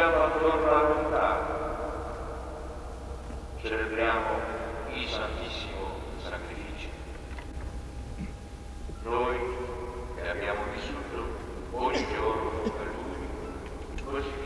riuniamo attorno all'altare, celebriamo il Santissimo Sacrificio. Noi che abbiamo vissuto ogni giorno per Lui, così